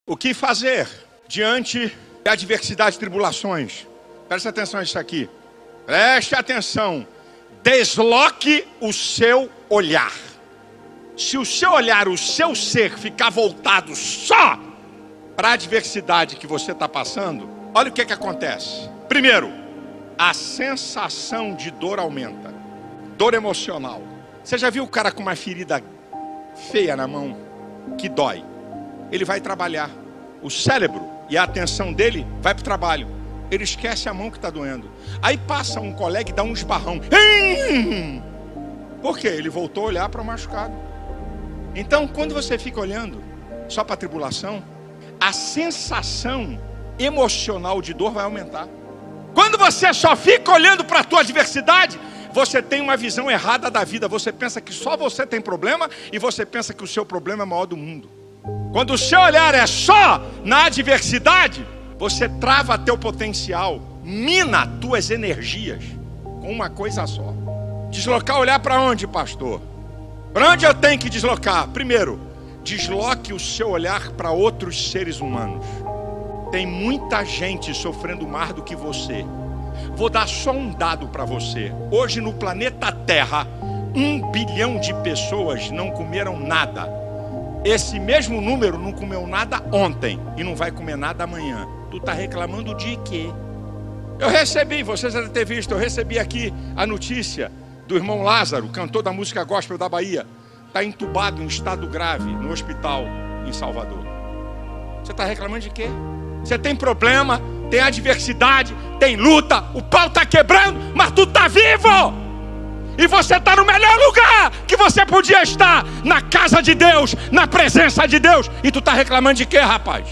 O que fazer diante da adversidade e tribulações? Preste atenção nisso aqui. Preste atenção. Desloque o seu olhar. Se o seu olhar, o seu ser ficar voltado só para a adversidade que você está passando, olha o que acontece. Primeiro, a sensação de dor aumenta. Dor emocional. Você já viu o cara com uma ferida feia na mão que dói? Ele vai trabalhar. O cérebro e a atenção dele vai para o trabalho. Ele esquece a mão que está doendo. Aí passa um colega e dá um esbarrão. Por quê? Ele voltou a olhar para o machucado. Então, quando você fica olhando só para a tribulação, a sensação emocional de dor vai aumentar. Quando você só fica olhando para a tua adversidade, você tem uma visão errada da vida. Você pensa que só você tem problema e você pensa que o seu problema é o maior do mundo. Quando o seu olhar é só na adversidade, você trava teu potencial, mina tuas energias com uma coisa só. Deslocar olhar para onde, pastor? Para onde eu tenho que deslocar? Primeiro, desloque o seu olhar para outros seres humanos. Tem muita gente sofrendo mais do que você. Vou dar só um dado para você. Hoje no planeta Terra, 1 bilhão de pessoas não comeram nada. Esse mesmo número não comeu nada ontem e não vai comer nada amanhã. Tu está reclamando de quê? Eu recebi, vocês devem ter visto, eu recebi aqui a notícia do irmão Lázaro, cantor da música gospel da Bahia. Está entubado em estado grave no hospital em Salvador. Você está reclamando de quê? Você tem problema, tem adversidade, tem luta, o pau está quebrando, mas tu está vivo! E você está no melhor lugar que você podia estar, na casa de Deus, na presença de Deus. E tu está reclamando de quê, rapaz?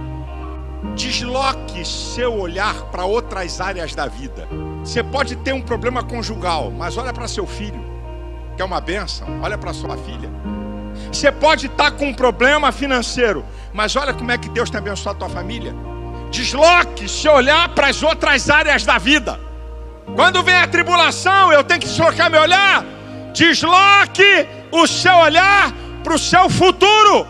Desloque seu olhar para outras áreas da vida. Você pode ter um problema conjugal, mas olha para seu filho, que é uma bênção. Olha para sua filha. Você pode estar com um problema financeiro, mas olha como é que Deus tem abençoado a tua família. Desloque seu olhar para as outras áreas da vida. Quando vem a tribulação, eu tenho que deslocar meu olhar. Desloque o seu olhar para o seu futuro.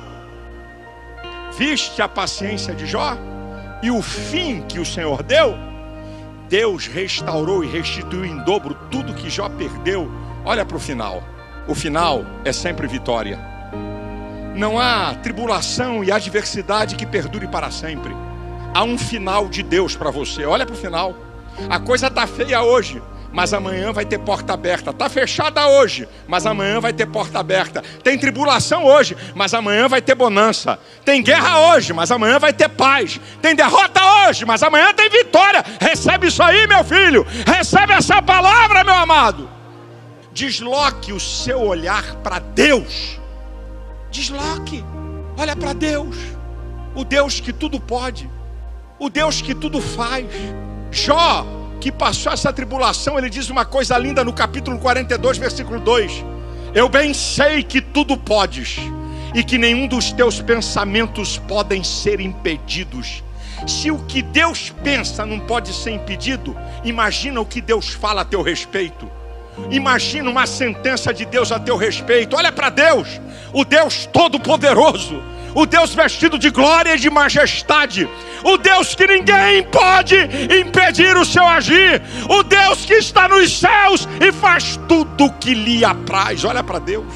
Viste a paciência de Jó? E o fim que o Senhor deu? Deus restaurou e restituiu em dobro tudo que Jó perdeu. Olha para o final. O final é sempre vitória. Não há tribulação e adversidade que perdure para sempre. Há um final de Deus para você. Olha para o final. A coisa está feia hoje, mas amanhã vai ter porta aberta. Está fechada hoje, mas amanhã vai ter porta aberta. Tem tribulação hoje, mas amanhã vai ter bonança. Tem guerra hoje, mas amanhã vai ter paz. Tem derrota hoje, mas amanhã tem vitória. Recebe isso aí, meu filho. Recebe essa palavra, meu amado. Desloque o seu olhar para Deus. Desloque. Olha para Deus. O Deus que tudo pode. O Deus que tudo faz. Jó, que passou essa tribulação, ele diz uma coisa linda no capítulo 42, versículo 2. Eu bem sei que tudo podes e que nenhum dos teus pensamentos podem ser impedidos. Se o que Deus pensa não pode ser impedido, imagina o que Deus fala a teu respeito. Imagina uma sentença de Deus a teu respeito. Olha para Deus, o Deus Todo-Poderoso, o Deus vestido de glória e de majestade, o Deus que ninguém pode impedir o seu agir, o Deus que está nos céus e faz tudo o que lhe apraz. Olha para Deus.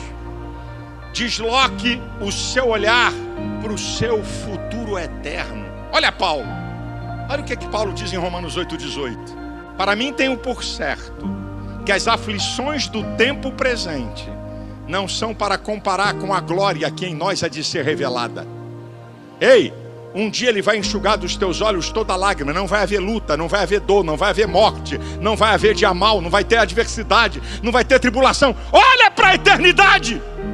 Desloque o seu olhar para o seu futuro eterno. Olha Paulo. Olha o que Paulo diz em Romanos 8,18. Para mim tenho por certo que as aflições do tempo presente não são para comparar com a glória que em nós há de ser revelada. Ei, um dia ele vai enxugar dos teus olhos toda lágrima. Não vai haver luta, não vai haver dor, não vai haver morte, não vai haver dia mal, não vai ter adversidade, não vai ter tribulação. Olha para a eternidade.